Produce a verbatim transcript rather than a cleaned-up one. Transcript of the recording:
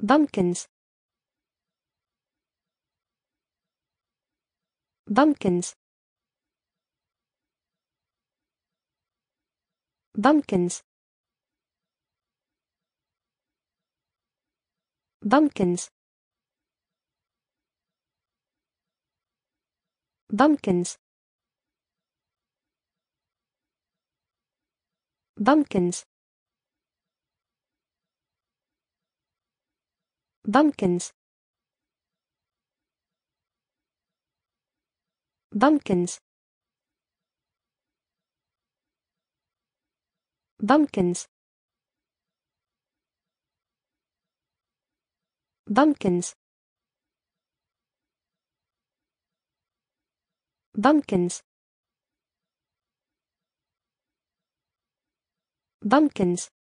Bumpkins. Bumpkins. Bumpkins. Bumpkins. Bumpkins. Bumpkins. Bumpkins. Bumpkins. Bumpkins. Bumpkins. Bumpkins. Bumpkins.